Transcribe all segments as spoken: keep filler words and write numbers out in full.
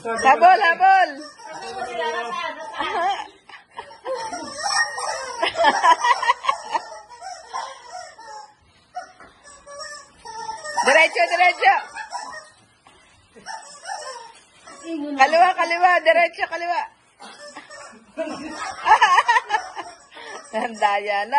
Habol, habol. Diretso, diretso. Kaliwa, kaliwa, diretso, kaliwa. Handaya na.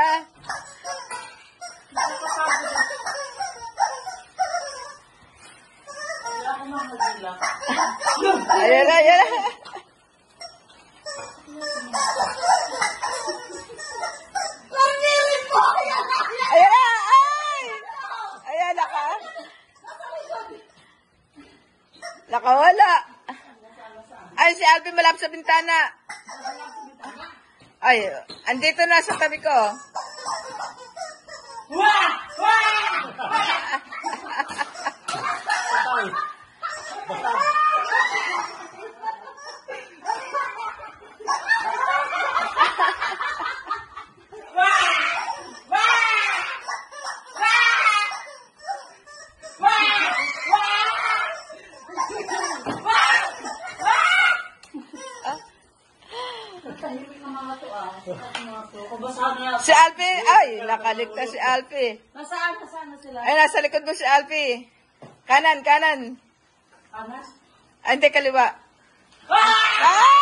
Ayan na, ayan na. Ayan na, ay! Ayan, naka. Nakawala. Ay, si Alvin malapit sa bintana. Ay, andito na sa tabi ko. Wah! Wah! Si Alfie, ay, nakaligtas si Alfie. Nasaan? Nasaan na sila? Ay, nasa likod mo si Alfie. Kanan, kanan. Anas? Ay, hindi, kaliwa. Ah! Ah!